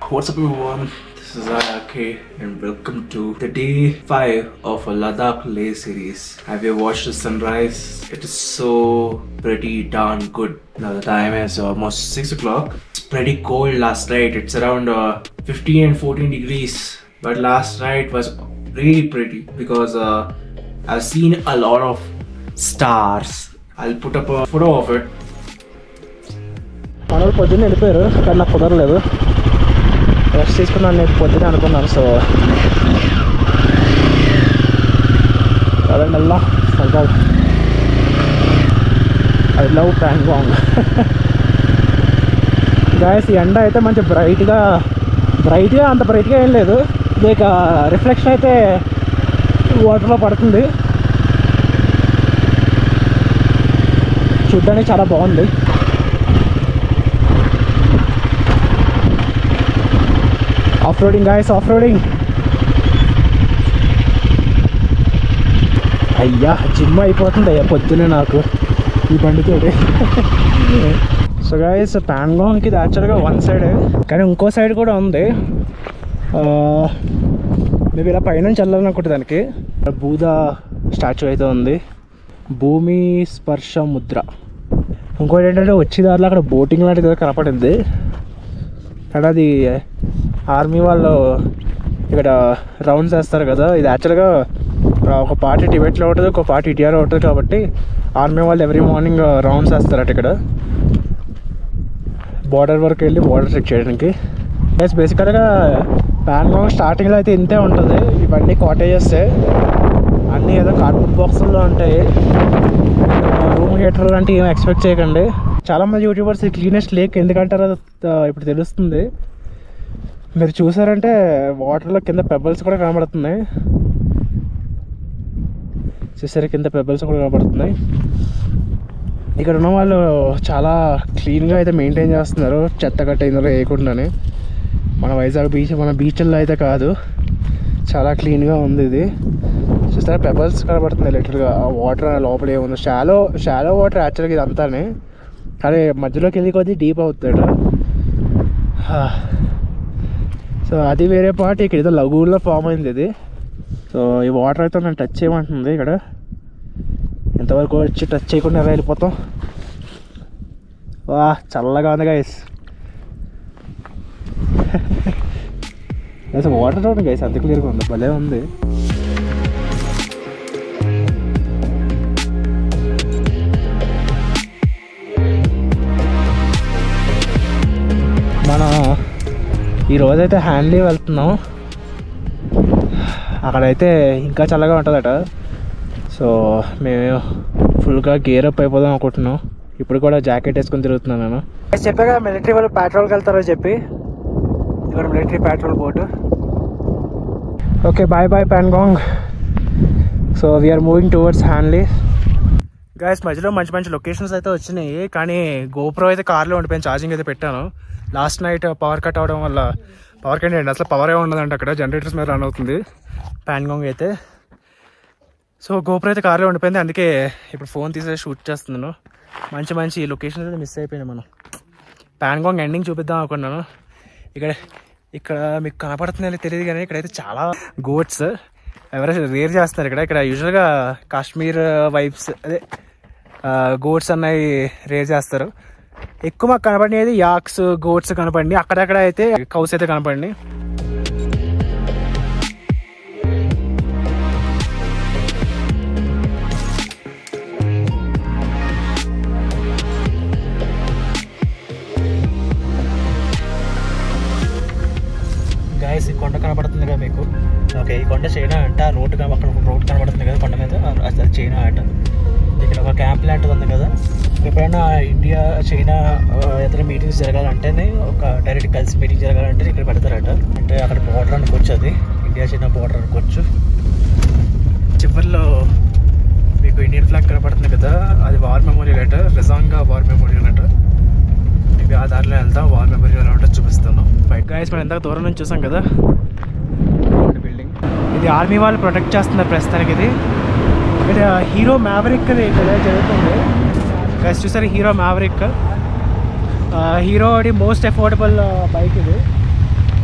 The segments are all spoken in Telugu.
What's up everyone, this is Ayake and welcome to the day 5 of a Ladakh Leh series. Have you watched the sunrise? It is so pretty darn good. Now the time is almost 6 o'clock. It's pretty cold last night. It's around 15 and 14 degrees. But last night was really pretty because I've seen a lot of stars. I'll put up a photo of it. మనోళ్ళు పొద్దున్న వెళ్ళిపోయారు కానీ నాకు కుదరలేదు. రెస్ట్ తీసుకున్నాను నేను పొద్దున్న అనుకున్నాను. సో అదండి అల్లా సర్కార్ ఐ లవ్ ప్యాంగాంగ్. గాయస్ ఈ ఎండ అయితే మంచి బ్రైట్గా అంత బ్రైట్గా ఏం లేదు. ఇక రిఫ్లెక్షన్ అయితే వాటర్లో పడుతుంది. చూడ్డానికి చాలా బాగుంది. Off roading guys, off roading. అయ్యా జిమ్ అయిపోతుంది అయ్యా పొద్దునే నాకు ఈ బండితో. సో గాయస్ ప్యాంగాంగ్కి ఇది యాక్చువల్గా వన్ సైడ్, కానీ ఇంకో సైడ్ కూడా ఉంది. మేబీ ఇలా పైనుంచి వెళ్ళాలనుకుంటే దానికి బూదా స్టాచ్యూ అయితే ఉంది, భూమి స్పర్శ ముద్ర. ఇంకోటి ఏంటంటే వచ్చేదారిలో అక్కడ బోటింగ్ లాంటిది కనపడింది. అక్కడ అది ఆర్మీ వాళ్ళు ఇక్కడ రౌండ్స్ వేస్తారు కదా. ఇది యాక్చువల్గా ఒక పార్టీ టిబెట్లో ఉంటుంది, ఒక పార్టీ ఇండియాలో ఉంటుంది. కాబట్టి ఆర్మీ వాళ్ళు ఎవ్రీ మార్నింగ్ రౌండ్స్ వేస్తారట ఇక్కడ బార్డర్ వరకు వెళ్ళి బార్డర్ చెక్ చేయడానికి. ప్లస్ బేసికల్గా ప్యాంగాంగ్ స్టార్టింగ్లో అయితే ఇంతే ఉంటుంది. ఇవన్నీ కాటేజెస్ అన్నీ ఏదో కార్డ్బోర్డ్ బాక్సుల్లో ఉంటాయి. రూమ్ హీటర్ లాంటివి ఏమి ఎక్స్పెక్ట్ చేయకండి. చాలామంది యూట్యూబర్స్ క్లీనెస్ట్ లేక్ ఎందుకంటారో ఇప్పుడు తెలుస్తుంది. మీరు చూసారంటే వాటర్లో కింద పెబల్స్ కూడా కనబడుతున్నాయి. చూసారా కింద పెబల్స్ కూడా కనబడుతున్నాయి. ఇక్కడ ఉన్న వాళ్ళు చాలా క్లీన్గా అయితే మెయింటైన్ చేస్తున్నారు, చెత్త గట్ట ఇందులో వేయకుండానే. మన వైజాగ్ బీచ్, మన బీచ్ల్లో అయితే కాదు, చాలా క్లీన్గా ఉంది ఇది. చూస్తారా పెబల్స్ కనబడుతున్నాయి లిటరల్గా. ఆ వాటర్ లోపల ఏముంది, షాలో వాటర్ యాక్చువల్గా ఇది అంతానే, కానీ మధ్యలోకి వెళ్ళి కొద్దీ డీప్ అవుతాడు. సో అది వేరే పార్ట్. ఇక్కడ ఏదో లఘువుల్లో ఫామ్ అయింది ఇది. సో ఈ వాటర్ అయితే నన్ను టచ్ చేయమంటుంది. ఇక్కడ ఎంతవరకు వచ్చి టచ్ చేయకుండా ఎలా వెళ్ళిపోతాం. వా చల్లగా ఉంది గైస్. అసలు వాటర్ చూడండి గైస్, అంత క్లియర్గా ఉంది, భలే ఉంది. మనం ఈరోజైతే హ్యాండ్లీ వెళ్తున్నాం. అక్కడైతే ఇంకా చల్లగా ఉంటుందట. సో మేము ఫుల్గా గేర్ అప్ అయిపోదాం అనుకుంటున్నాం. ఇప్పుడు కూడా జాకెట్ వేసుకొని తిరుగుతున్నాను నేను. చెప్పాక మిలిటరీ వాళ్ళు పెట్రోల్కి వెళ్తారని చెప్పి, ఇక్కడ military patrol boat. Okay bye bye Pangong. So we are moving towards Hanle. Guys మధ్యలో మంచి లొకేషన్స్ అయితే వచ్చినాయి, కానీ గోప్రో అయితే కార్లో ఉండిపోయింది. ఛార్జింగ్ అయితే పెట్టాను. లాస్ట్ నైట్ పవర్ కట్ అవడం వల్ల, పవర్ కట్ అండి అసలు పవరే ఉండదంటే అక్కడ జనరేటర్స్ మీద రన్ అవుతుంది ప్యాంగాంగ్ అయితే. సో గోప్రో అయితే కార్లో ఉండిపోయింది, అందుకే ఇప్పుడు ఫోన్ తీసేసి షూట్ చేస్తున్నాను. మంచి లొకేషన్స్ అయితే మిస్ అయిపోయినాయి. మనం ప్యాంగాంగ్ ఎండింగ్ చూపిద్దాం అనుకున్నాను. ఇక్కడ మీకు కనపడుతుందని తెలియదు, కానీ ఇక్కడైతే చాలా గోట్స్ ఎవరైతే రేర్ చేస్తున్నారు. ఇక్కడ యూజువల్గా కాశ్మీర్ వైబ్స్, అదే గోట్స్ అన్నవి రేర్ చేస్తారు. ఎక్కువ మాకు కనపడినది యాక్స్, గోట్స్ కనపడి, అక్కడక్కడ అయితే కౌస్ అయితే కనపడి. గైస్ ఈ కొండ కనపడుతుంది కదా మీకు. ఓకే ఈ కొండ చైనా అంట. రోడ్ కనబడుతుంది కదా కొండ మీద, అది చైనా అంట. ఇక్కడ ఒక క్యాంప్ లాంటిది ఉంది కదా. ఎప్పుడైనా ఇండియా చైనా ఏదైనా మీటింగ్స్ జరగాలంటేనే, ఒక డైరెక్ట్ కలిసి మీటింగ్ జరగాలంటే ఇక్కడ పెడతారట. అంటే అక్కడ బోర్డర్ అనుకోవచ్చు, అది ఇండియా చైనా బోర్డర్ అనుకోవచ్చు. చివరిలో మీకు ఇండియన్ ఫ్లాగ్ కనపడుతుంది కదా, అది వార్ మెమోరియల్ అట, రిజాంగా వార్ మెమోరియల్ అట. ఇవి ఆ దారిలో వెళ్తాం, వార్ మెమోరియల్ అంటే చూపిస్తాను. బయట గాయస్ మనం ఎంత దూరం నుంచి చూసాం కదా బిల్డింగ్. ఇది ఆర్మీ వాళ్ళు ప్రొటెక్ట్ చేస్తున్నారు ప్రస్తుతానికి. ఇది ఇక్కడ హీరో మ్యావరిక్ ఇక్కడ జరుగుతుంది. గైస్ చూసారు Hero Maverick, Hero most affordable bike ఇది.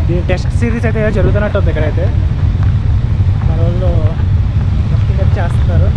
దీని టెస్ట్ సిరీస్ అయితే జరుగుతున్నట్టు ఉంది ఇక్కడైతే. మన వాళ్ళు టెస్టింగ్ చేస్తున్నారు.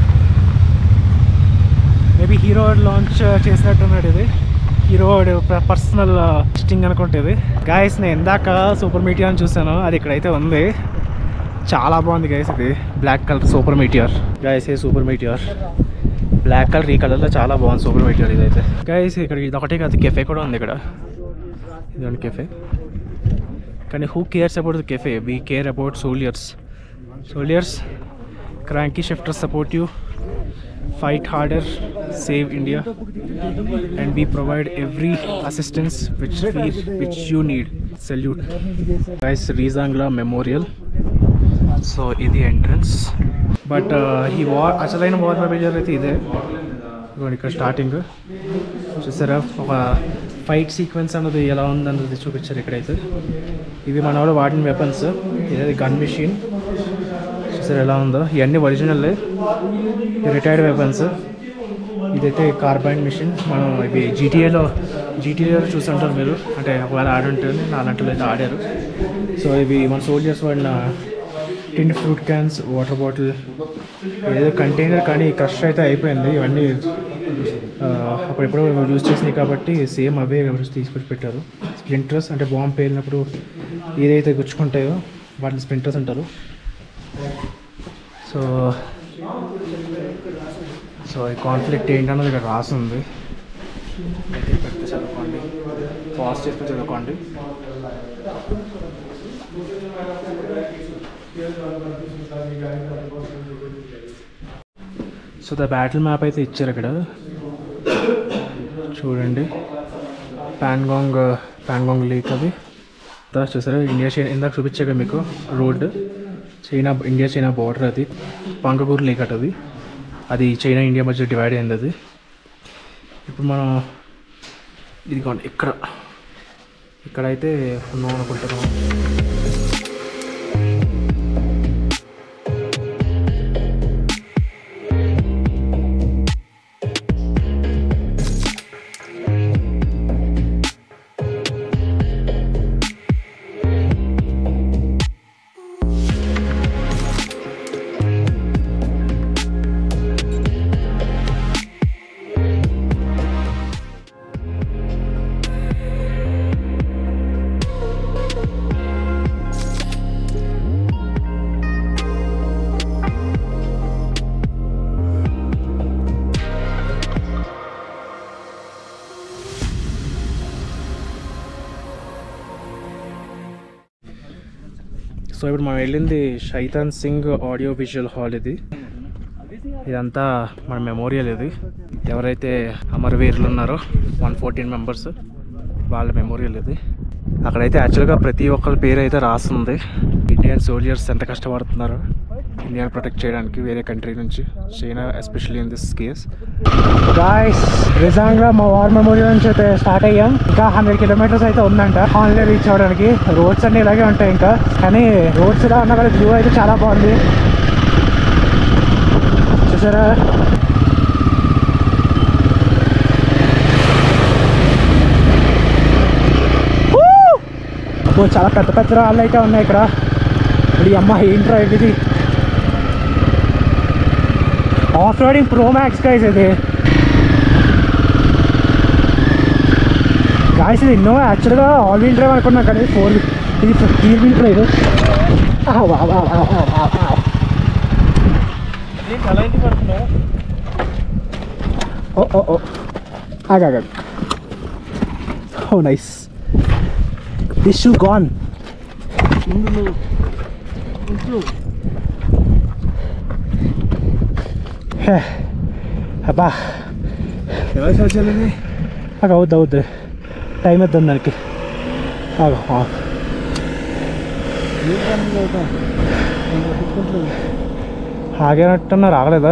మేబీ హీరో లాంచ్ చేసినట్టున్నాడు. ఇది హీరో పర్సనల్ టెస్టింగ్ అనుకుంటుంది. గైస్ నేను ఇందాక సూపర్ మీటియర్ అని చూసాను, అది ఇక్కడైతే ఉంది. చాలా బాగుంది గైస్. ఇది black colour Super Meteor guys. ఇది సూపర్ మీటియర్ బ్లాక్ కలర్, ఈ కలర్లో చాలా బాగుంది సూపర్ మీటియర్ ఇదైతే గైస్. ఇక్కడ ఇది ఒకటే కాదు, కెఫే కూడా ఉంది ఇక్కడ. ఇదండి కెఫే. కానీ who cares about the cafe? We care about soldiers. Soldiers, Cranky Shifters support you, fight harder, save India, and we provide every assistance which you need. Salute guys. Rizangla Memorial. So idi entrance, but he war asalaina war memorial aithe ide ikkada starting chusara oka fight sequence anadi ela undannadi chupicharu ikkadaithe. ivi manavalo vaadina weapons. idi gun machine చూసారు ఎలా ఉందో. ఇవన్నీ ఒరిజినల్, రిటైర్డ్ వెపన్స్. ఇదైతే కార్బైన్ మిషన్. మనం ఇవి జీటీఏలో చూసుంటారు మీరు, అంటే ఒకవేళ ఆడుంటే అలాంటిలో అయితే ఆడారు. సో ఇవి మన సోల్జర్స్ వాడిన tin fruit cans, water bottle, ఏదో కంటైనర్ కానీ క్రష్ అయితే అయిపోయింది. ఇవన్నీ అప్పుడెప్పుడో యూజ్ చేసినాయి కాబట్టి సేమ్ అవే తీసుకొచ్చి పెట్టారు. స్ప్లింటర్స్ అంటే బాంబు పేలినప్పుడు ఏదైతే గుచ్చుకుంటాయో వాటిని స్ప్లింటర్స్ అంటారు. సో ఈ కాన్ఫ్లిక్ట్ ఏంటన్నది ఇక్కడ రాసింది. పెద్ద చదువుకోండి, పాజ్ చేసుకుని చదువుకోండి. సో ద బ్యాటిల్ మ్యాప్ అయితే ఇచ్చారు ఇక్కడ చూడండి. ప్యాంగాంగ్ లేక్ అది చూసారా. ఇందాక చూపించాక మీకు రోడ్ ఇండియా చైనా బార్డర్. అది పంగగూరు లేక్ అట. అది చైనా ఇండియా మధ్య డివైడ్ అయింది. అది ఇప్పుడు మనం ఇదిగోండి ఇక్కడైతే ఉన్నాం అనుకుంటున్నాం. సో ఇప్పుడు మనం వెళ్ళింది Shaitan Singh audio visual hall. ఇదంతా మన మెమోరియల్. ఇది ఎవరైతే అమరవీరులు ఉన్నారో 114 మెంబర్స్ వాళ్ళ మెమోరియల్. ఇది అక్కడైతే యాక్చువల్గా ప్రతి ఒక్కరి పేరు అయితే రాస్తుంది. ఇండియన్ సోల్జర్స్ ఎంత కష్టపడుతున్నారో ఇండియాని ప్రొటెక్ట్ చేయడానికి వేరే కంట్రీ నుంచి, China especially in this case. Guys, Rezangla మా వార్ మెమోరియల్ నుంచి అయితే స్టార్ట్ అయ్యాం. ఇంకా 100 కిలోమీటర్స్ అయితే ఉందంట హాన్లే రీచ్ అవ్వడానికి. రోడ్స్ అన్నీ ఇలాగే ఉంటాయి ఇంకా, కానీ రోడ్స్ ఇలా ఉన్నా కూడా వ్యూ అయితే చాలా బాగుంది. చూసారా చాలా పెద్ద పెద్ద రాళ్ళు అయితే ఉన్నాయి ఇక్కడ. ఇప్పుడు అమ్మ ఏంట్రా ఇది off roading pro max guys. ఇది గాయస్ ఇది ఇన్నోవా యాక్చువల్గా ఆల్ వీల్ డ్రైవ్ అనుకున్నాం, కానీ ఇది 3 వీల్ డ్రైవ్. అలా ఇంటి పడుతున్నావు. ఓ ఆగా. ఓ నైస్. This shoe gone. అబ్బా అవుద్దు టైం వద్దాం దానికి. ఆగేనట్టున్నా రాగలేదా?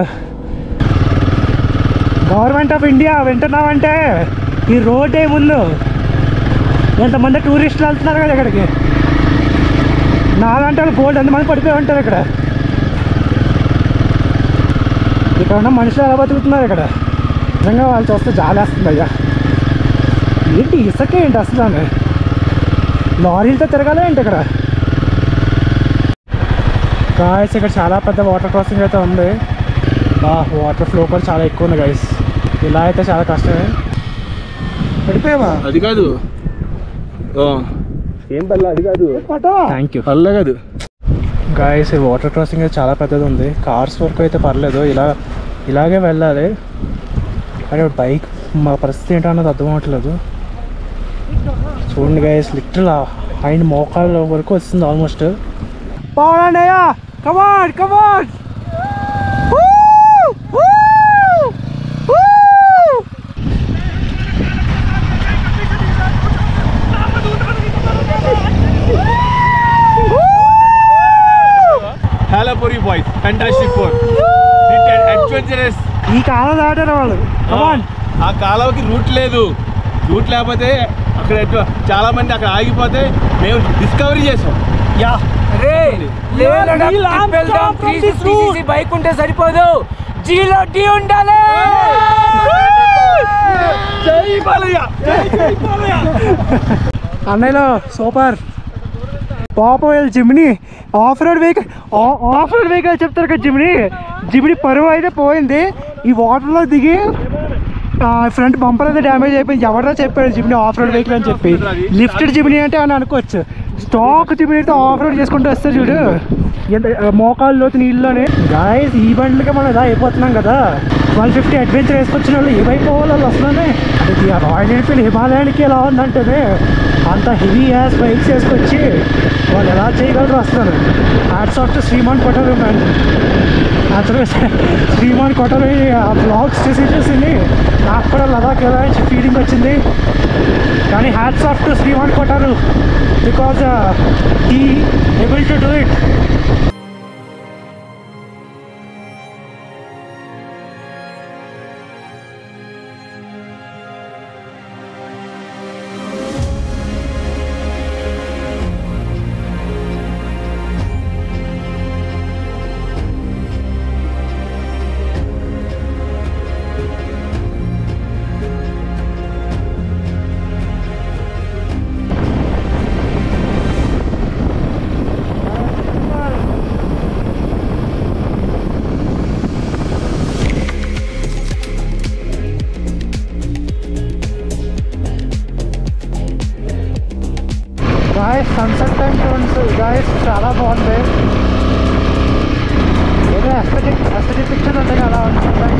గవర్నమెంట్ ఆఫ్ ఇండియా వింటున్నామంటే ఈ రోడ్ ముందు ఎంతమంది టూరిస్టులు వెళ్తున్నారు కదా ఇక్కడికి. నాలంటే వాళ్ళు గోల్డ్ ఎంతమంది పడిపోయి ఉంటారు ఇక్కడ. ఇక్కడ ఉన్న మనుషులు ఎలా బతుకుతున్నారు ఇక్కడ. నిజంగా వాళ్ళు చూస్తే జాలేస్తుంది అయ్యా. ఏంటి ఇసుక ఏంటి అసలు లారీలతో తిరగాలి ఏంటి ఇక్కడ? గాయస్ ఇక్కడ చాలా పెద్ద వాటర్ క్రాసింగ్ అయితే ఉంది. వాటర్ ఫ్లో కూడా చాలా ఎక్కువ ఉంది గైస్. ఇలా అయితే చాలా కష్టమే. పడిపోయావా? అది కాదు, ఏం పర్లే, అది కాదు. Thank you. పర్లే కాదు గాయస్. ఈ వాటర్ క్రాసింగ్ అయితే చాలా పెద్దది ఉంది. కార్స్ వరకు అయితే పర్లేదు, ఇలాగే వెళ్ళాలి. కానీ బైక్ మా పరిస్థితి ఏంటో అన్నది అర్థం అవ్వట్లేదు. చూడండి గైస్, లిటరల్ ఆయన మోకాళ్ళ వరకు వస్తుంది ఆల్మోస్ట్. పోవాలన్నయ్యా, come on come on. Hello Puri boys, fantastic four adventurous. ఈ కాలం దాటారు వాళ్ళు. కమాన్. ఆ కాలువకి రూట్ లేదు. రూట్ లేకపోతే అక్కడ చాలా మంది అక్కడ ఆగిపోతే మేము డిస్కవరీ చేసాం. యా బైక్ ఉంటే సరిపోదు, జీలో టీ ఉండాలి. అన్నయ్యలో సూపర్. పాపం వీళ్ళు జిమ్ని ఆఫ్ రోడ్ వెహికల్ చెప్తారు కదా. జిమ్ని పరువు అయితే పోయింది. ఈ వాటర్లో దిగి ఫ్రంట్ బంపర్ అయితే డ్యామేజ్ అయిపోయింది. ఎవరితో చెప్పాడు జిమ్ని ఆఫ్ రోడ్ వెహికల్ అని చెప్పి. లిఫ్టెడ్ జిమ్ని అంటే అని అనుకోవచ్చు. స్టాక్ జిమ్ని అయితే ఆఫ్ రోడ్ చేసుకుంటూ వస్తారు చూడు, ఎంత మోకాల్లో నీళ్ళలోనే. గాయస్ ఈ బండ్లకి మనం ఇలా అయిపోతున్నాం కదా. 1250 అడ్వెంచర్ వేసుకొచ్చిన వాళ్ళు ఏమైపోవాలి వాళ్ళు వస్తున్నానే. అది రాయల్ ఎన్ఫీల్డ్ హిమాలయానికి ఎలా ఉందంటేనే అంత హెవీ యాస్ బైక్స్ వేసుకొచ్చి వాళ్ళు ఎలా చేయగలరు వస్తున్నారు. హ్యాట్స్ ఆఫ్ టు శ్రీమాన్ కొట్టారు మ్యాన్. అసలు శ్రీమాన్ కొట్టారు ఆ బ్లాగ్స్ చూసి నాకు కూడా లదాఖ్ ఎలా ఫీలింగ్ వచ్చింది. కానీ హ్యాట్స్ ఆఫ్ టు శ్రీమాన్ కొట్టారు because he able to do it. Guys sunset time చూడండి గాయస్, చాలా బాగుంది. ఏదో ఎస్థెటిక్ పిక్చర్ ఉంటాయి అలా ఉంటుంది.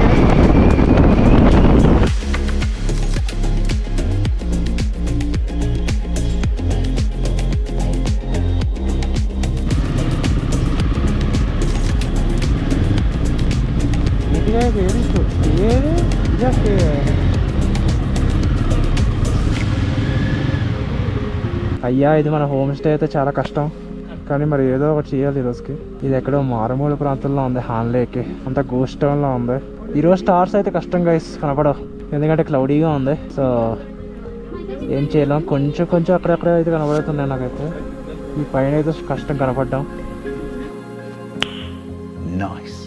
అయ్యా ఇది మన హోమ్ స్టే అయితే చాలా కష్టం, కానీ మరి ఏదో ఒకటి చేయాలి ఈరోజుకి. ఇది ఎక్కడో మారుమూల ప్రాంతంలో ఉంది, హాన్లేకి అంత గోస్ట్ టౌన్లో ఉంది. ఈరోజు స్టార్స్ అయితే కష్టం గైస్ కనపడవు, ఎందుకంటే క్లౌడీగా ఉంది. సో ఏం చేయలేం, కొంచెం అక్కడక్కడ అయితే కనబడుతున్నాయి నాకైతే. ఈ పైన అయితే కష్టం కనపడ్డాం. Nice.